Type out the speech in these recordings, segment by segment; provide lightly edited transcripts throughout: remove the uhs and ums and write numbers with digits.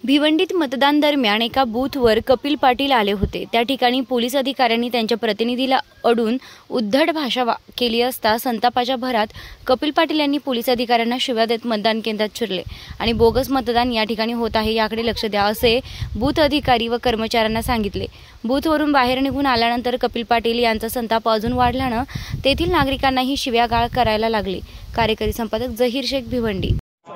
भिवंडीत मतदान दरम्यान एका बूथवर कपिल पाटील आले होते। त्या ठिकाणी पोलीस अधिकाऱ्यांनी त्यांच्या प्रतिनिधीला अडून उद्धट भाषा केली असता संतापाच्या भरात कपिल पाटील यांनी पोलीस अधिकाऱ्यांना शिव्या देत मतदान केंद्रात शिरले आणि बोगस मतदान या ठिकाणी होत आहे याकडे लक्ष द्या असे बूथ अधिकारी व कर्मचाऱ्यांना सांगितले। बूथवरून बाहेर निघून आल्यानंतर कपिल पाटील यांचा संताप अजून वाढल्याने तेथील नागरिकांनाही शिव्यागाळ करायला लागले। कार्यकारी संपादक जहीर शेख, भिवंडी।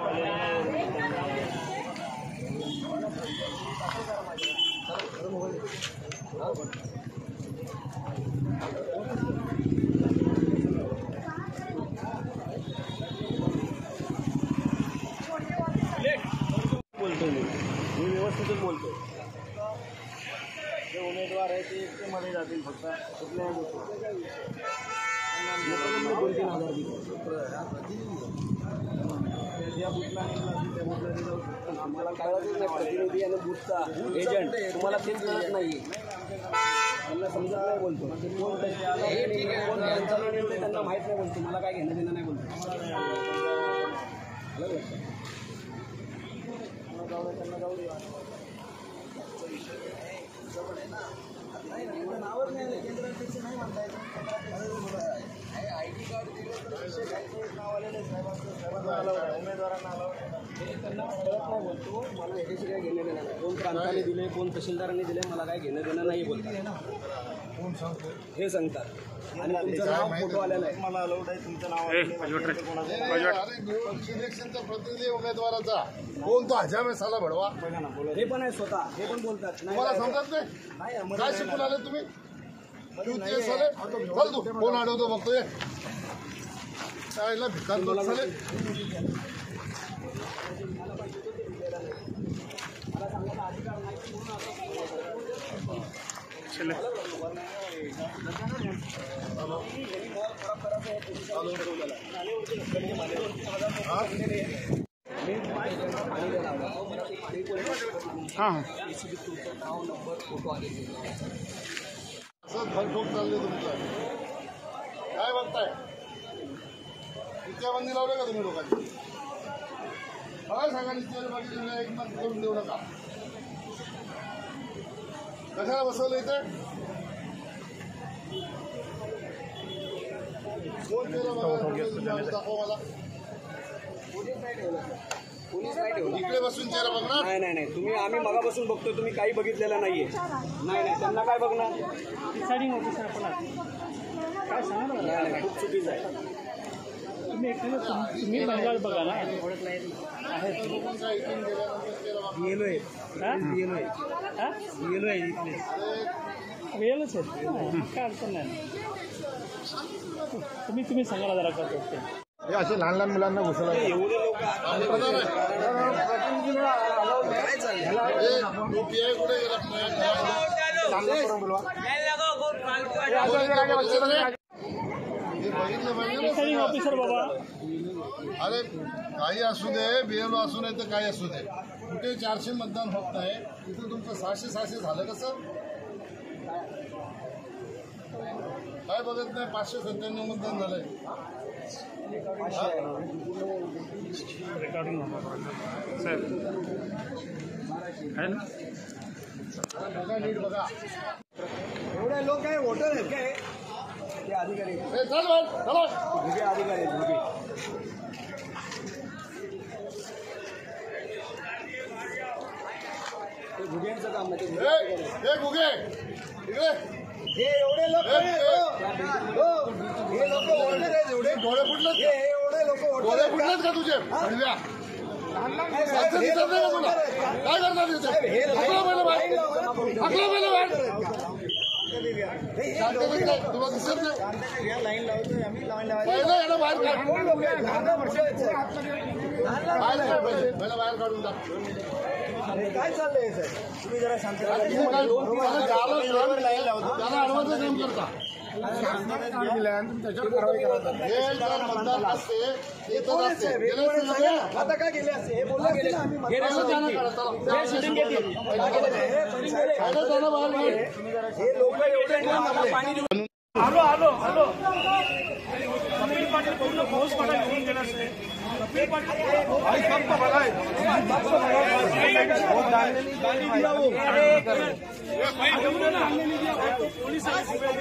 बोलतो मी व्यवस्थितच बोलतो। जे उमेदवार आहे ते एकटे मध्ये जातील फक्त कुठल्याही आम्हाला कळतच नाही प्रतिनिधी आणि बूथचा एजंट तुम्हाला तेच कळत नाही, त्यांना समजत नाही बोलतो कोण त्यांना माहीत नाही बोलतो, मला काय घेणं देणं नाही बोलतो। त्यांना जाऊ दे नावच नाही केंद्राध्यक्ष नाही म्हणता येत। ID कार्ड दिलं नाव आलेलं साहेबांचं उमेदवारांना त्यांना कळत नाही बोलतो, मला याच्याशी काय घेणं देणं नाही। कोण प्रांताने दिले कोण तहसीलदारांनी दिले मला काय घेणं देणं नाही बोलतात, कोण सांगतो हे सांगतात। आणि तुमचं नाव फोटो आलेला आहे, मला अलाउड आहे तुमचं नाव इलेक्शनचा प्रतिनिधी उमेदवाराचा कोण तो हजाम साला भडवा हे पण आहे स्वतः, हे पण बोलतात। मला समजत नाही काय शिकून आले तुम्ही, कोण अडवतो बघतोय त्याला भिकार झाले। भरपूर चालले तुमचं काय बघताय, बंदी लावले का तुम्ही लोकांनी? काय सांगा निश्चित एक मत करून देऊ नका। कशाला बसवलं इथे? कोण केलं दाखव मला। पोलीस नाही ठेवलं इकडे बसून चेहरा बघणार? नाही नाही नाही, तुम्ही आम्ही मगापासून बघतोय, तुम्ही काही बघितलेलं नाहीये। नाही नाही, त्यांना काय बघणार? डिसाइडिंग ऑफिसर काय सांगा नाही, खूप चुकीचं आहे। तुम्ही तुम्ही बंगाल बघा ना, ओळख नाही आहे बीएलओ आहे बीएलओ आहे इथले बीएलओच आहेत, काय अडचण नाही। तुम्ही सांगायला जरा करतो हे असे लहान लहान मुलांना घुसवलं एवढे लोक ऑफिसर बाबा, अरे काही असू दे, बीएलओ असू नये तर काही असू दे, कुठे 400 मतदान होत नाही, तिथं तुमचं 600 झालं कसं? काय बघत नाही, 597 मतदान झालंय। रेकॉर्डिंग नीट बघा, एवढे लोक काय वोटर आहेत काय? ते अधिकारी घुगे अधिकारी घुगे घुग्यांचं काम नाही ते घुगे हे एवढे लोक हे लोक वोटर आहेत, एवढे डोळे फुटले, एवढे लोक डोळे फुटलेत का तुझे? काय करणार तुला दिसत नाही? लाईन लावतोय आम्ही, लाईन लावायला बाहेर काढून टाक। काय चाललंय सर? तुम्ही जरा शांत लाईन लावतो, त्याला अडवायचं काम करता। आता काय गेले असते हे बोलला गेले हे लोक एवढे पाणी पूर्ण फौजफाटा घेऊन गेला साहेब. कपिल पाटील पोलीस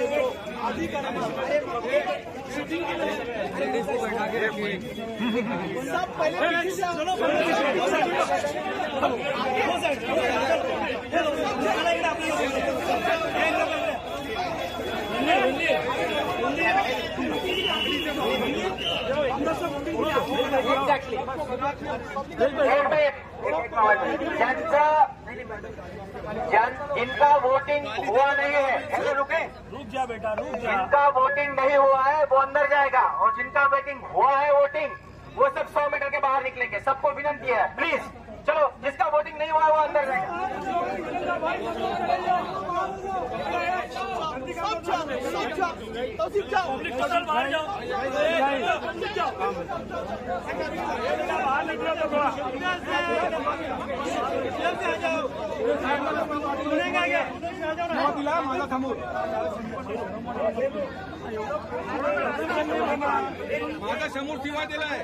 जिनका वोटिंग हुआ नहीं है, रुके, रुक जा बेटा, रुक जा. जिनका वोटिंग नहीं हुआ है वो अंदर जाएगा, और जिनका वोटिंग हुआ है वोटिंग वो सब 100 मीटर के बाहर निकलेंगे. सबको विनंती है, प्लीज चलो, जिसका वोटिंग नहीं हुआ है वो अंदर जाएगा. बाहर जाओ, बाहर निकलो तो थोड़ा. माझा समोर माझा समोर शिवा दिलाय.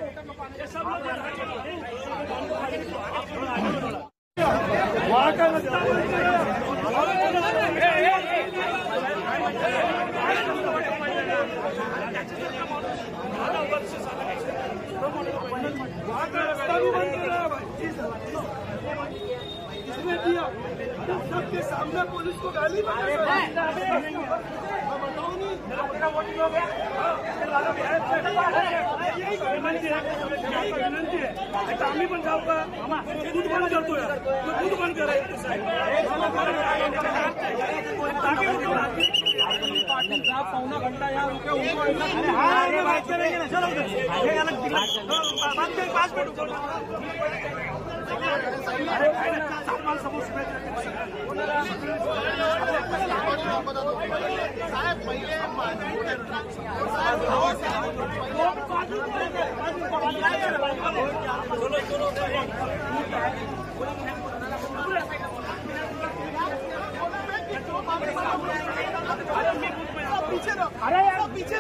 इसने दिया सबके सामने पुलिस को गाली आम्ही पण जाऊ का? दूध बंद करतो यार, दूध बंद करायचं. पौना घंटा यार बात करेंगे ना. चलो 5 मिनट. अरे समोर साहेब पहिले पीछे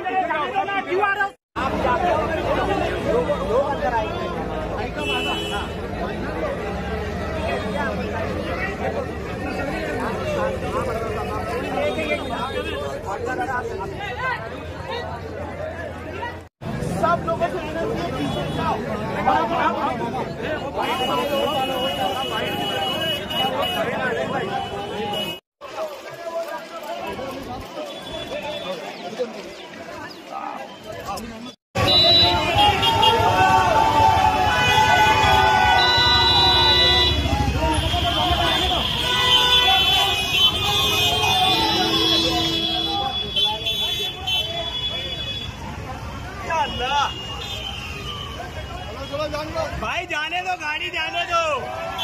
सब लोगों से पीछे जाओ. भाई जाने दो, गाड़ी जाने दो.